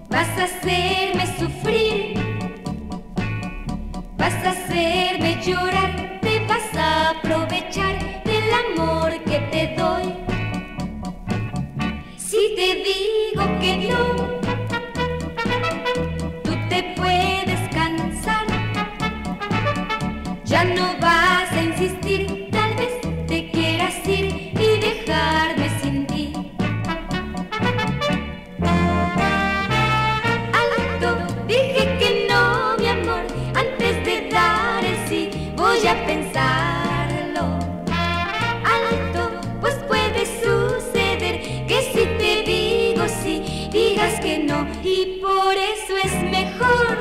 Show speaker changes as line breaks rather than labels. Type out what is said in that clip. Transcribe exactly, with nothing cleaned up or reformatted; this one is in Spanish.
Vas a hacerme sufrir, vas a hacerme llorar, te vas a aprovechar del amor que te doy. Si te digo que no, tú te puedes cansar, ya no vas a insistir, tal vez te quieras ir y dejarme sin ti. Dije que no, mi amor, antes de dar el sí, voy a pensarlo. Alto, pues puede suceder que si te digo sí, digas que no, y por eso es mejor